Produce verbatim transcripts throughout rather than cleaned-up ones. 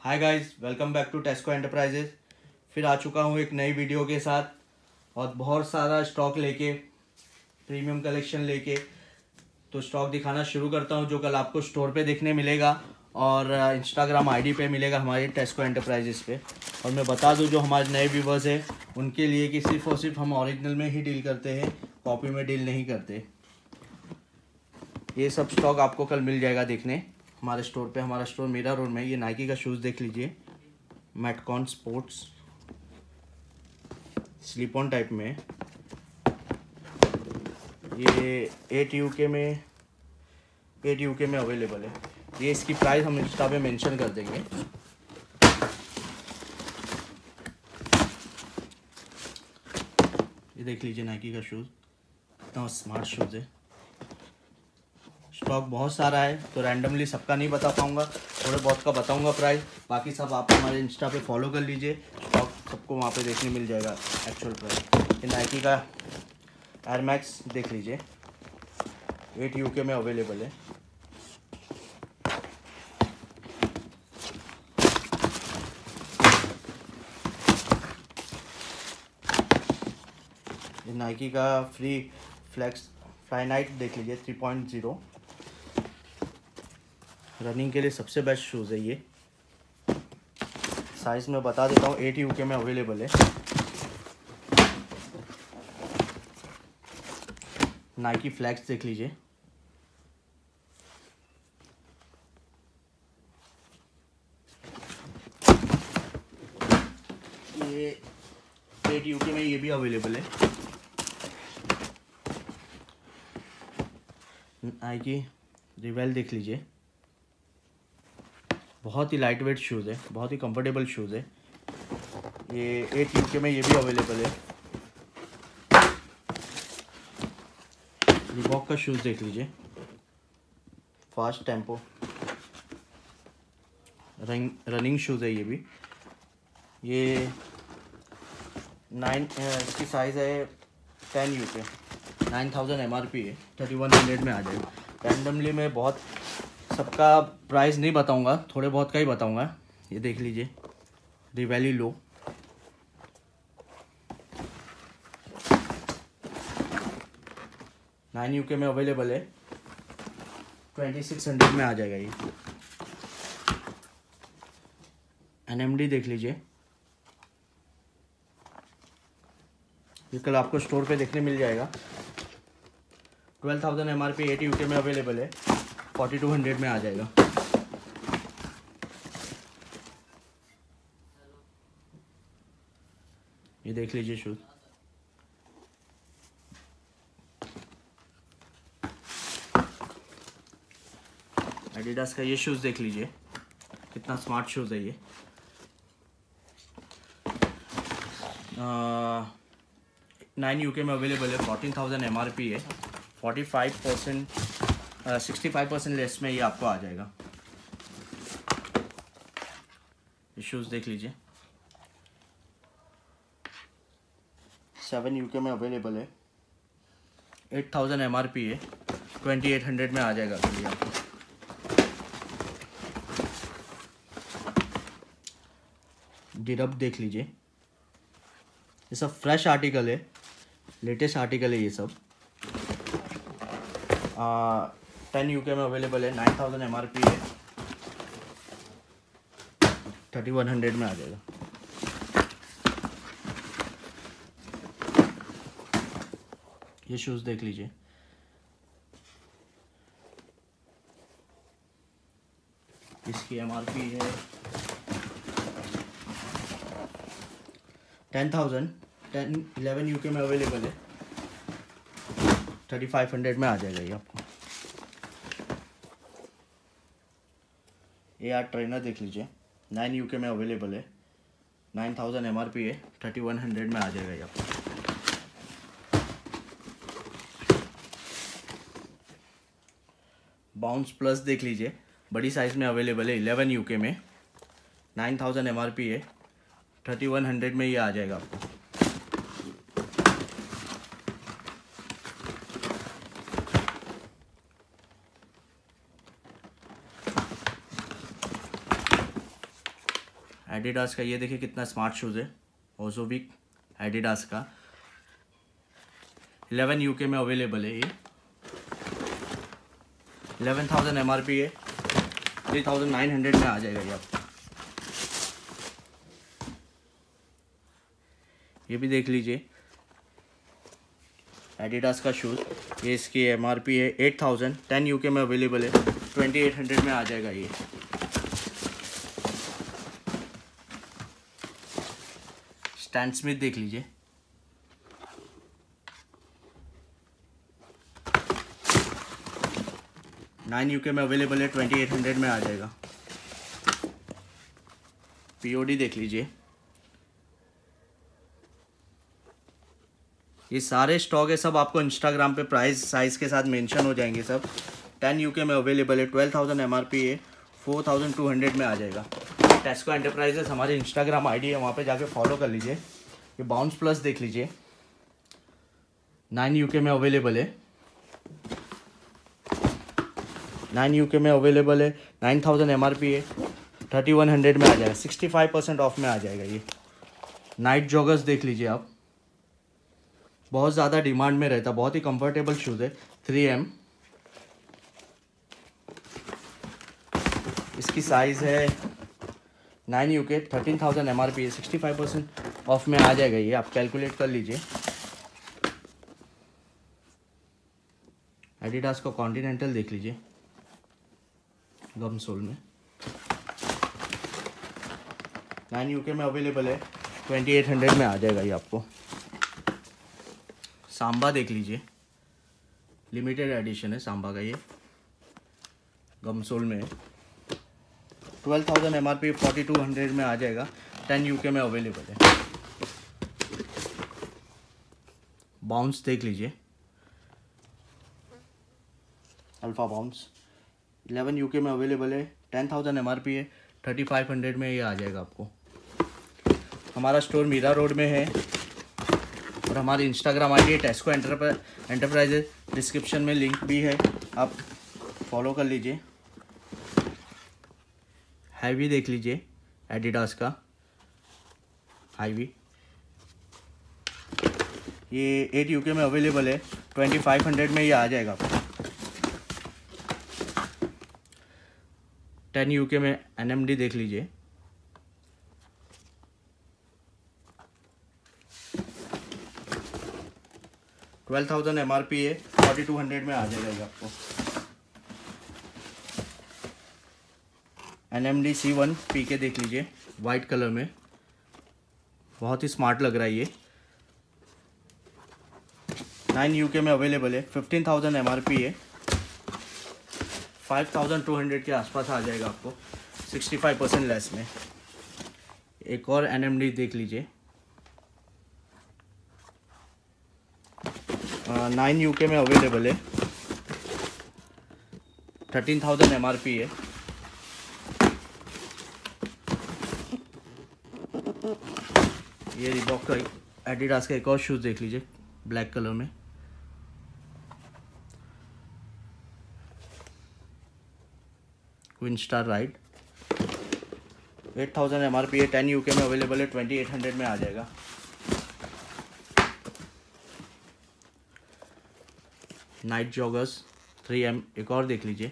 Hi guys, welcome back to Tesco Enterprises. फिर आ चुका हूँ एक नई वीडियो के साथ और बहुत सारा स्टॉक लेके, प्रीमियम कलेक्शन लेके। तो स्टॉक दिखाना शुरू करता हूँ जो कल आपको स्टोर पे देखने मिलेगा और इंस्टाग्राम आईडी पे मिलेगा हमारे टेस्को एंटरप्राइजेज पे। और मैं बता दूँ जो हमारे नए व्यूवर्स हैं उनके लिए कि सिर्फ और सिर्फ हम ओरिजिनल में ही डील करते हैं, कॉपी में डील नहीं करते। ये सब स्टॉक आपको कल मिल जाएगा देखने हमारे स्टोर पे। हमारा स्टोर मीरा रोड में। ये नाइकी का शूज़ देख लीजिए, Metcon sports, slip on type में। ये एट यूके में एट यूके में अवेलेबल है। ये इसकी प्राइस हम इंस्टा पे मेंशन कर देंगे। ये देख लीजिए नाइकी का शूज़, इतना स्मार्ट शूज़ है। स्टॉक बहुत सारा है तो रैंडमली सबका नहीं बता पाऊँगा, थोड़े बहुत का बताऊँगा प्राइस। बाकी सब आप हमारे इंस्टा पे फॉलो कर लीजिए, स्टॉक सबको वहाँ पे देखने मिल जाएगा एक्चुअल प्राइस। ये नाइकी का एयर मैक्स देख लीजिए, एट यूके में अवेलेबल है। ये नाइकी का फ्री फ्लेक्स फ्लाइनाइट देख लीजिए, थ्री पॉइंट ज़ीरो। रनिंग के लिए सबसे बेस्ट शूज़ है ये। साइज़ में बता देता हूँ, एट यूके में अवेलेबल है। नाइकी फ्लैक्स देख लीजिए, ये एट यूके में ये भी अवेलेबल है। नाइकी रिवेल देख लीजिए, बहुत ही लाइट वेट शूज़ है, बहुत ही कंफर्टेबल शूज़ है। ये एट यूके में ये भी अवेलेबल है। रिबॉक का शूज़ देख लीजिए, fast tempo running running shoes है ये भी। ये नाइन इसकी साइज़ है ten UK, nine thousand M R P है, थर्टी वन हंड्रेड में आ जाएगा। रैंडमली मैं बहुत सबका प्राइस नहीं बताऊंगा, थोड़े बहुत का ही बताऊंगा। ये देख लीजिए, रिवेली लो, नाइन यूके में अवेलेबल है, ट्वेंटी सिक्स हंड्रेड में आ जाएगा ये। एन एम डी देख लीजिए, ये कल आपको स्टोर पे देखने मिल जाएगा। Twelve thousand M R P, eight UK में अवेलेबल है, फोर्टी टू हंड्रेड में आ जाएगा। ये देख लीजिए शूज, एडिडास का ये शूज देख लीजिए, कितना स्मार्ट शूज है ये। नाइन यूके में अवेलेबल है, fourteen thousand M R P है, forty five percent sixty five percent less में ये आपको आ जाएगा। ये शूज़ देख लीजिए, सेवन यूके में अवेलेबल है, eight thousand M R P है, ट्वेंटी एट हंड्रेड में आ जाएगा ये आपको। डिरब देख लीजिए, ये सब फ्रेश आर्टिकल है, लेटेस्ट आर्टिकल है ये सब। टेन यूके में अवेलेबल है, nine thousand M R P है, थर्टी वन हंड्रेड में आ जाएगा। ये शूज़ देख लीजिए, इसकी एम आर पी है ten thousand, ten eleven UK में अवेलेबल है, थर्टी फाइव हंड्रेड में आ जाएगा ये आपको। ए आर ट्रेनर देख लीजिए, नाइन यूके में अवेलेबल है, nine thousand M R P है, थर्टी वन हंड्रेड में आ जाएगा ये आपको। बाउंस प्लस देख लीजिए, बड़ी साइज़ में अवेलेबल है, इलेवन यूके में, nine thousand M R P है, थर्टी वन हंड्रेड में ये आ जाएगा आपको। एडिडास का ये देखिए कितना स्मार्ट शूज़ है, ओजोविक एडिडास का। इलेवन यूके में अवेलेबल है ये। Eleven thousand M R P है, थ्री थाउजेंड नाइन हंड्रेड में आ जाएगा ये आपको। ये भी देख लीजिए एडिडास का शूज़। ये इसकी एम आर पी है एट थाउजेंड, टेन यूके में अवेलेबल है, ट्वेंटी एट हंड्रेड में आ जाएगा ये। स्टैन स्मिथ देख लीजिए, नाइन यूके में अवेलेबल है, ट्वेंटी एट हंड्रेड में आ जाएगा। पीओडी देख लीजिए, ये सारे स्टॉक है, सब आपको इंस्टाग्राम पे प्राइस साइज के साथ मेंशन हो जाएंगे सब। टेन यूके में अवेलेबल है, twelve thousand M R P है, फोर थाउजेंड टू हंड्रेड में आ जाएगा। टेस्को एंटरप्राइजेस हमारे इंस्टाग्राम आईडी है, वहाँ पे जाके फॉलो कर लीजिए। ये बाउंस प्लस देख लीजिए, नाइन यूके में अवेलेबल है, नाइन यूके में अवेलेबल है, nine thousand M R P है, थर्टी वन हंड्रेड में आ जाएगा, सिक्सटी फाइव परसेंट ऑफ में आ जाएगा ये। नाइट जॉगर्स देख लीजिए आप, बहुत ज़्यादा डिमांड में रहता, बहुत ही कंफर्टेबल शूज़ है, थ्री एम। इसकी साइज़ है nine UK, thirteen thousand M R P है, सिक्सटी फाइव परसेंट ऑफ में आ जाएगा ये, आप कैलकुलेट कर लीजिए। एडिडास का कॉन्टिनेंटल देख लीजिए, गम सोल में, नाइन यूके में अवेलेबल है, ट्वेंटी एट हंड्रेड में आ जाएगा ये आपको। सांबा देख लीजिए, लिमिटेड एडिशन है सांबा का, ये गम सोल में है, twelve thousand M R P, forty two hundred में आ जाएगा, टेन यूके में अवेलेबल है। बाउंस देख लीजिए, अल्फा बाउंस, इलेवन यूके में अवेलेबल है, ten thousand M R P है, थर्टी फाइव हंड्रेड में ये आ जाएगा आपको। हमारा स्टोर मीरा रोड में है और हमारी Instagram I D Tesco Enterprises, description में लिंक भी है, आप फॉलो कर लीजिए। हाईवी देख लीजिए एडिडास का हाईवी, ये एट यूके में अवेलेबल है, ट्वेंटी फाइव हंड्रेड में ये आ जाएगा आपको। टेन यूके में एन एम डी देख लीजिए, twelve thousand M R P है, फोर्टी टू हंड्रेड में आ जाएगा ये आपको। N M D C one P K देख लीजिए, वाइट कलर में, बहुत ही स्मार्ट लग रहा है ये, नाइन यूके में अवेलेबल है, fifteen thousand M R P है, फाइव थाउजेंड टू हंड्रेड के आसपास आ जाएगा आपको, सिक्सटी फाइव परसेंट लेस में। एक और एन एम डी देख लीजिए, नाइन यूके में अवेलेबल है, thirteen thousand M R P है, ये रिबॉक का एडिडास का एक और शूज़ देख लीजिए, ब्लैक कलर में, Questar ride, eight thousand M R P है, टेन यूके में अवेलेबल है, ट्वेंटी एट हंड्रेड में आ जाएगा। नाइट जॉगर्स थ्री एम एक और देख लीजिए,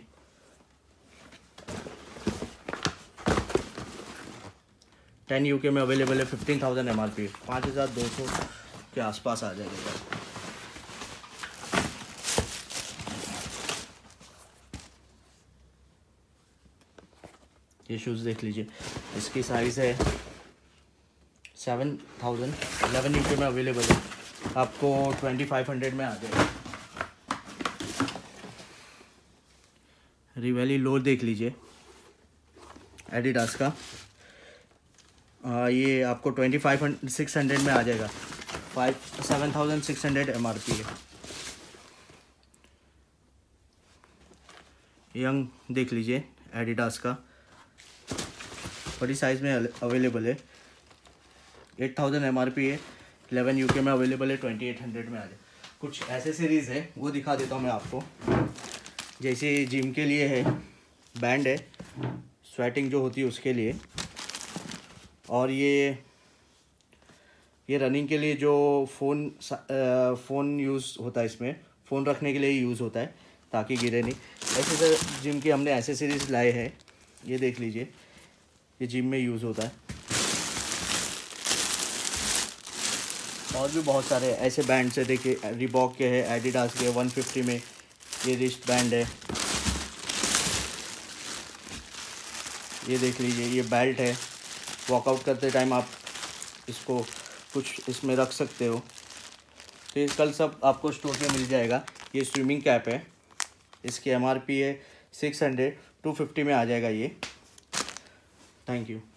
टेन यूके में अवेलेबल है, fifteen thousand M R P, पाँच हज़ार दो सौ के आसपास आ जाएगा। ये शूज़ देख लीजिए, इसकी साइज़ है सेवन थाउजेंड, इलेवन यूके में अवेलेबल है, आपको ट्वेंटी फाइव हंड्रेड में आ जाएगा। रिवेली लो देख लीजिए एडिडास का, आ, ये आपको ट्वेंटी फाइव सिक्स हंड्रेड में आ जाएगा, five seven thousand six hundred M R P है। यंग देख लीजिए एडिडास का, बड़ी साइज़ में अवेलेबल है, eight thousand M R P है, इलेवन यूके में अवेलेबल है, ट्वेंटी एट हंड्रेड में आ जाए। कुछ ऐसे सीरीज़ है वो दिखा देता हूँ मैं आपको, जैसे जिम के लिए है, बैंड है, स्वेटिंग जो होती है उसके लिए, और ये ये रनिंग के लिए जो फ़ोन फ़ोन यूज़ होता है, इसमें फ़ोन रखने के लिए यूज़ होता है ताकि गिरे नहीं। ऐसे तो जिम के हमने एसेसरीज लाए हैं, ये देख लीजिए, ये जिम में यूज़ होता है। और भी बहुत सारे ऐसे बैंड्स है, देखिए रिबॉक के है, एडिडास के वन फिफ्टी में ये रिस्ट बैंड है, ये देख लीजिए, ये बेल्ट है। वर्कआउट करते टाइम आप इसको कुछ इसमें रख सकते हो। तो ये कल सब आपको स्टोर पे मिल जाएगा। ये स्विमिंग कैप है, इसकी एम आर पी है सिक्स हंड्रेड, टू फिफ्टी में आ जाएगा ये। Thank you.